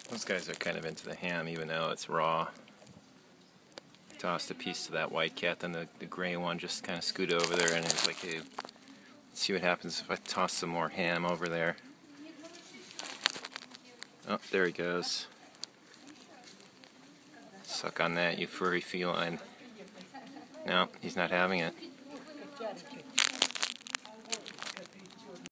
Those guys are kind of into the ham, even though it's raw. Tossed a piece to that white cat, then the gray one just kind of scooted over there, and it was like, hey, let's see what happens if I toss some more ham over there. Oh, there he goes. Suck on that, you furry feline. No, he's not having it.